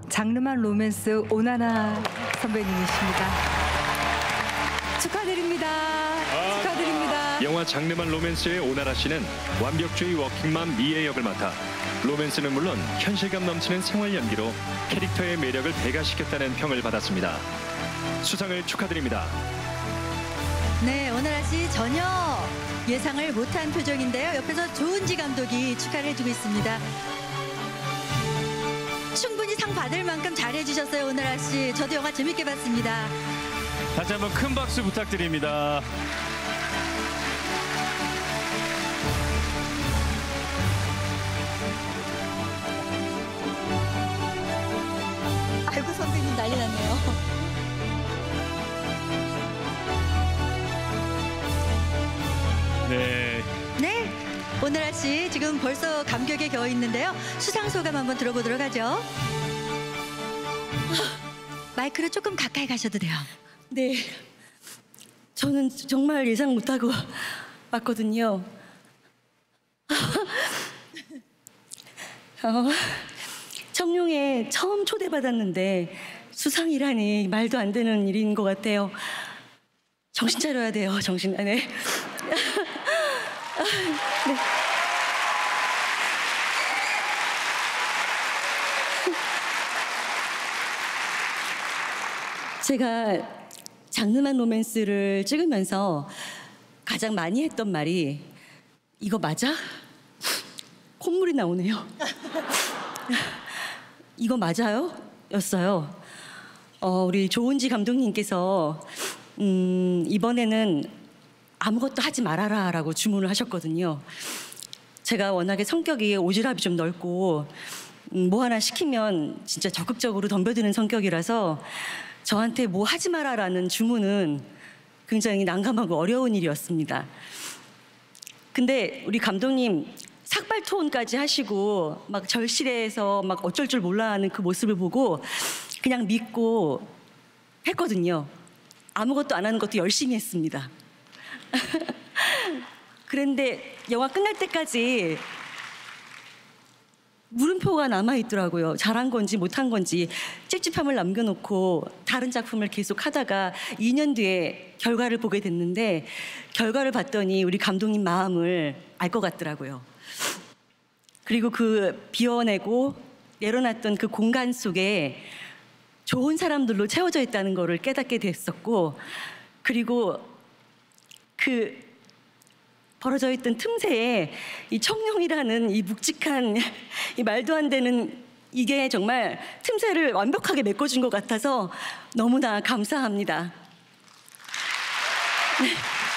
장르만 로맨스 오나나 선배님이십니다. 축하드립니다. 축하드립니다. 영화 장르만 로맨스의 오나라 씨는 완벽주의 워킹맘 미애 역을 맡아 로맨스는 물론 현실감 넘치는 생활 연기로 캐릭터의 매력을 배가시켰다는 평을 받았습니다. 수상을 축하드립니다. 네, 오나라 씨 전혀 예상을 못한 표정인데요. 옆에서 조은지 감독이 축하를 해주고 있습니다. 충분히 상 받을 만큼 잘해주셨어요, 오나라 씨. 저도 영화 재밌게 봤습니다. 다시 한번 큰 박수 부탁드립니다. 아이고, 선배님 난리 났네요. 네. 네, 오나라 씨 지금 벌써 감격에 겨워 있는데요. 수상 소감 한번 들어보도록 하죠. 마이크로 조금 가까이 가셔도 돼요. 네, 저는 정말 예상 못하고 왔거든요. 청룡에 처음 초대받았는데 수상이라니 말도 안 되는 일인 것 같아요. 정신 차려야 돼요, 정신. 네. 네. 제가 장르만 로맨스를 찍으면서 가장 많이 했던 말이 이거 맞아? 콧물이 나오네요. 이거 맞아요? 였어요. 우리 조은지 감독님께서 이번에는 아무것도 하지 말아라 라고 주문을 하셨거든요. 제가 워낙에 성격이 오지랖이 좀 넓고 뭐 하나 시키면 진짜 적극적으로 덤벼드는 성격이라서 저한테 뭐 하지 마라라는 주문은 굉장히 난감하고 어려운 일이었습니다. 근데 우리 감독님 삭발 투혼까지 하시고 막 절실해서 막 어쩔 줄 몰라 하는 그 모습을 보고 그냥 믿고 했거든요. 아무것도 안 하는 것도 열심히 했습니다. 그런데 영화 끝날 때까지 물음표가 남아있더라고요. 잘한 건지 못한 건지 찝찝함을 남겨놓고 다른 작품을 계속 하다가 2년 뒤에 결과를 보게 됐는데 결과를 봤더니 우리 감독님 마음을 알 것 같더라고요. 그리고 그 비워내고 내려놨던 그 공간 속에 좋은 사람들로 채워져 있다는 거를 깨닫게 됐었고, 그리고 그 벌어져 있던 틈새에 이 청룡이라는 이 묵직한 이 말도 안 되는 이게 정말 틈새를 완벽하게 메꿔준 것 같아서 너무나 감사합니다. 네.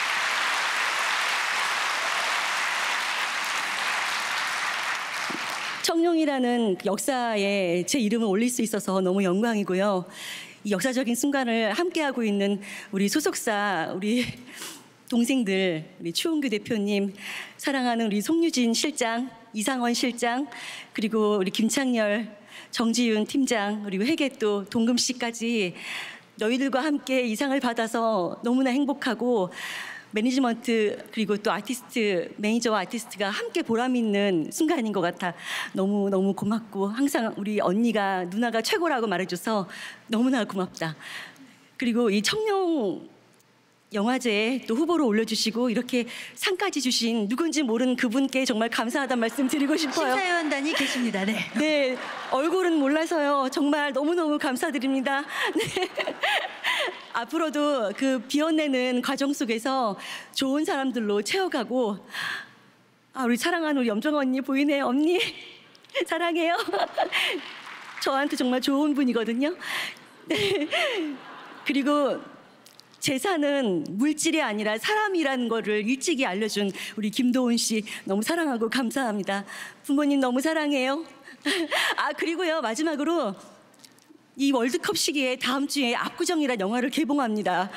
청룡이라는 역사에 제 이름을 올릴 수 있어서 너무 영광이고요. 이 역사적인 순간을 함께하고 있는 우리 소속사, 우리 동생들, 우리 추은규 대표님, 사랑하는 우리 송유진 실장, 이상원 실장, 그리고 우리 김창렬, 정지윤 팀장, 그리고 회계또 동금 씨까지 너희들과 함께 이 상을 받아서 너무나 행복하고, 매니지먼트 그리고 또 아티스트, 매니저와 아티스트가 함께 보람 있는 순간인 것 같아 너무너무 고맙고, 항상 우리 언니가 누나가 최고라고 말해줘서 너무나 고맙다. 그리고 이 청룡 영화제에 또 후보로 올려주시고 이렇게 상까지 주신 누군지 모르는 그분께 정말 감사하다는 말씀 드리고 싶어요. 심사위원단이 계십니다. 네. 네, 얼굴은 몰라서요. 정말 너무너무 감사드립니다. 네. 앞으로도 그 비워내는 과정 속에서 좋은 사람들로 채워가고, 우리 사랑하는 우리 염정 언니 보이네요. 언니 사랑해요. 저한테 정말 좋은 분이거든요. 네. 그리고 재산은 물질이 아니라 사람이라는 거를 일찍이 알려준 우리 김도훈 씨 너무 사랑하고 감사합니다. 부모님 너무 사랑해요. 그리고요, 마지막으로 이 월드컵 시기에 다음 주에 압구정이라는 영화를 개봉합니다.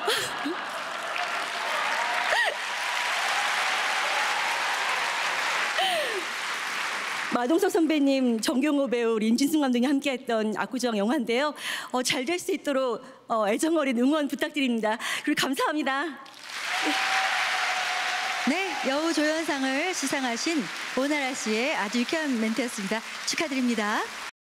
마동석 선배님, 정경호 배우, 임진승 감독이 함께했던 압구정 영화인데요. 잘 될 수 있도록 애정 어린 응원 부탁드립니다. 그리고 감사합니다. 네, 여우조연상을 수상하신 오나라 씨의 아주 유쾌한 멘트였습니다. 축하드립니다.